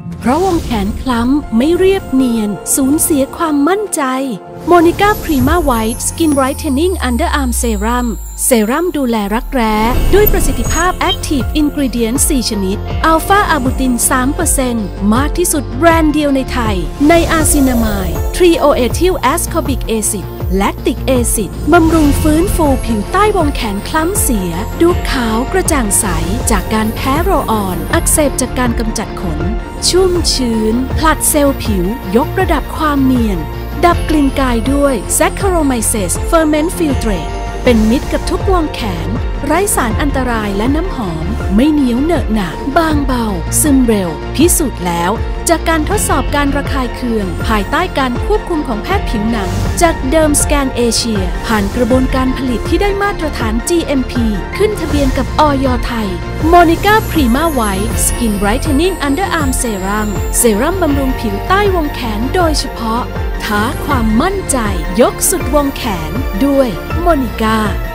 เพราะวงแขนคล้ำไม่เรียบเนียนสูญเสียความมั่นใจโมนิก้าพรีมาไวท์สกินไบรท์เทนนิ่งอันเดอร์อาร์มเซรั่มดูแลรักแร้ด้วยประสิทธิภาพแอคทีฟอินกรีเดียน4ชนิดอัลฟาอาบูติน 3% มากที่สุดแบรนด์เดียวในไทยในอาซินามายทรีโอเอทิลแอสคอบิกแอซิดแลคติกแอซิดบำรุงฟื้นฟูผิวใต้วงแขนคล้ำเสียดูขาวกระจ่างใสจากการแพ้โรลออนอักเสบจากการกำจัดขนชุ่มชื้นผลัดเซลล์ผิวยกระดับความเนียนดับกลิ่นกายด้วยแซคคาโรไมเซสเฟอร์เมนต์ฟิลเตรตเป็นมิตรกับทุกวงแขนไร้สารอันตรายและน้ำหอมไม่เหนียวเหนอะหนะบางเบาซึมเร็วพิสูจน์แล้วจากการทดสอบการระคายเคืองภายใต้การควบคุมของแพทย์ผิวหนังจากเดิมสแกนเอเชียผ่านกระบวนการผลิตที่ได้มาตรฐาน GMP ขึ้นทะเบียนกับอย.ไทยโมนิก้าพรีมาไวท์สกินไบรท์เทนนิ่งอันเดอร์อาร์มเซรั่มบำรุงผิวใต้วงแขนโดยเฉพาะท้าความมั่นใจยกสุดวงแขนด้วยโมนิก้า